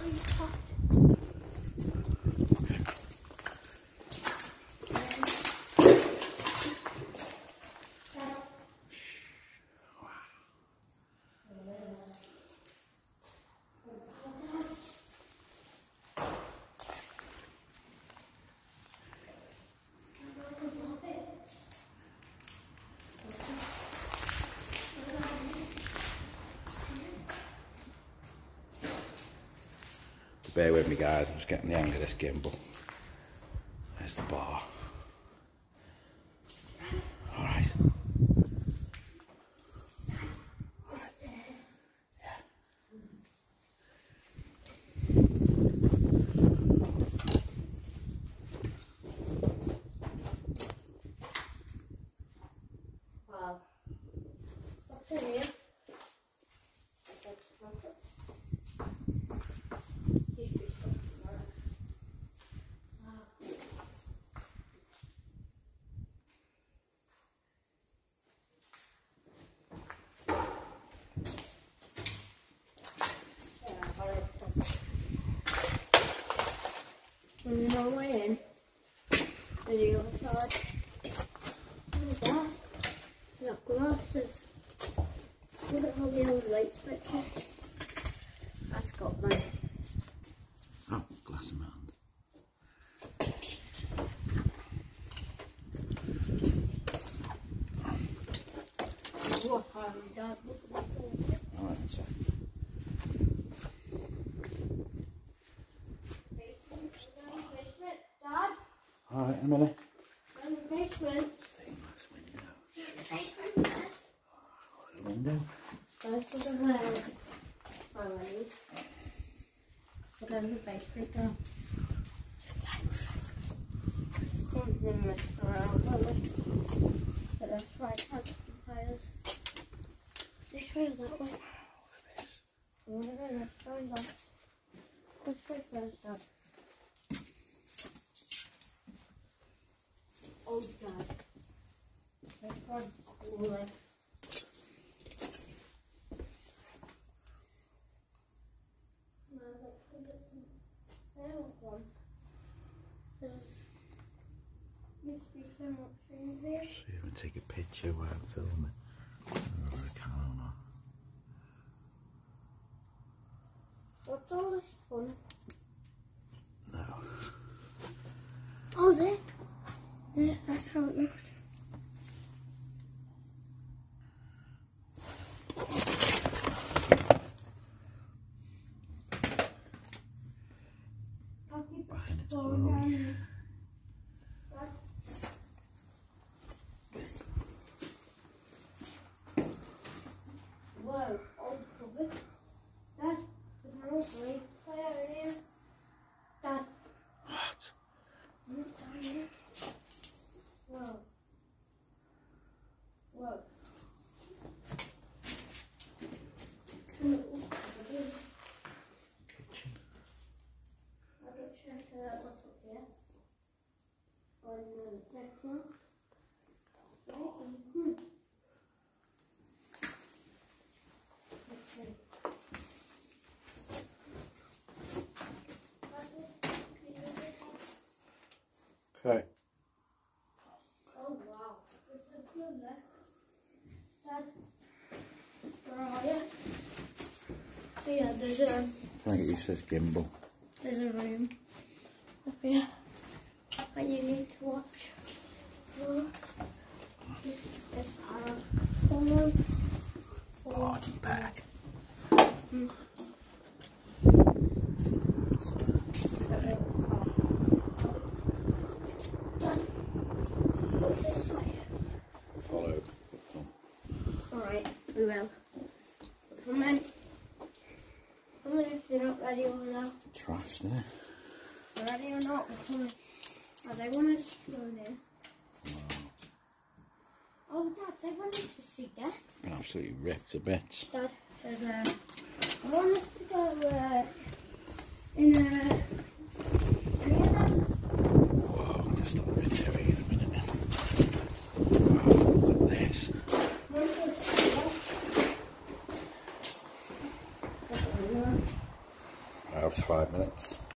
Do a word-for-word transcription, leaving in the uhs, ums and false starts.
Bear with me guys, I'm just getting the hang of this gimbal. There's the bar. Alright. Wow. What's in here? There's no way in. And the other side. What is that? We've got glasses. Look at all the old light switches. That's got them. Oh, glass in my hand. What are we done? Alright, one sec. Alright, in a minute. In the basement. Stainless window. Yeah, in the basement first. Look at the window. First for the well. Alright. We'll go to the basement now. Don't mess around, will we? But that's right, have some tires. This way or that way? I want to go left or left. This way first, Dad. Oh, Dad. This one's cool, like. And I was like, can I get some sale one? There used to be so much in there. So you want to take a picture while I'm filming. Or a camera. What's all this fun? No. Oh, there. Yeah, that's how it looked. Back in its glory. Whoa, old cupboard. Dad, there's an old grey player here. Dad. What? Look down here. Whoa. Whoa. Kitchen. I'll go check uh, what's up here. On the next one. Right, mm-hmm. Okay. Okay. Oh wow, it's a good there. Dad, where are you? So yeah, there's a Trying to get used to this gimbal. there's a room up here that you need to watch. Oh, this uh, one. Party pack. Hmm. Dad, look this way. Follow. Alright, we will. Come in. Come in if you're not ready or not. Trash there. You're ready or not, we're coming. Oh, they wanted us to go there. Oh, Dad, they wanted us to see that. Been absolutely ripped to bits. Dad, there's a... I want us to go uh, in a... Whoa, I'm gonna stop videoing in a minute. Wow, look at this. Wow, five minutes.